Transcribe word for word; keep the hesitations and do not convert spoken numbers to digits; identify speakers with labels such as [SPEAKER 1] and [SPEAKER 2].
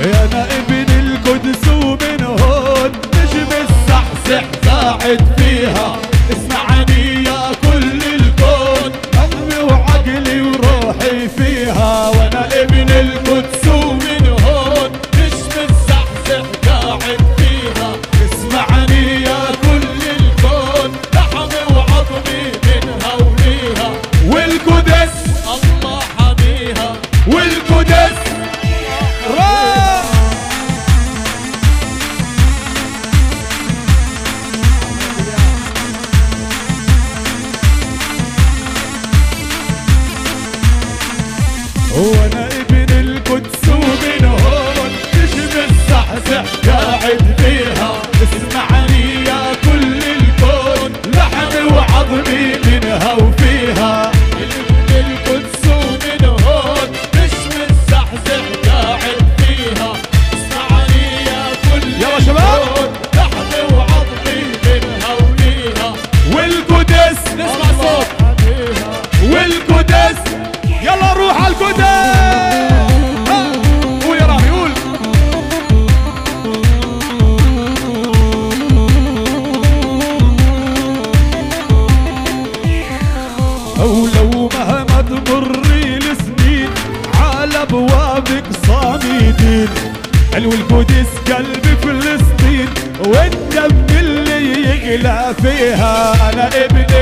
[SPEAKER 1] انا ابن القدس ومن هون نجم الزحزح قاعد فيها. اسمعني يا كل الكون، قلبي وعقلي وروحي فيها. وانا ابن القدس ومن هون نجم الزحزح قاعد فيها. اسمعني يا كل الكون، لحمي وعظمي منها وليها. والقدس الله حميها، والقدس راح. وانا ابن القدس ومن هون نجم الزحزح قاعد فيها. اسمعني يا كل الكون، لحمي وعظمي منها وفيها. ابن القدس ومن هون نجم الزحزح قاعد فيها. اسمعني يا كل يلا الكون، لحمي وعظمي منها وليها. والقدس نسمع صوت والقدس يلا روح على القدس. قول يا رامي قول. او لو مهما تمري السنين على ابوابك صامدين. حلو القدس قلبي فلسطين، والدم اللي يغلى فيها. انا ابن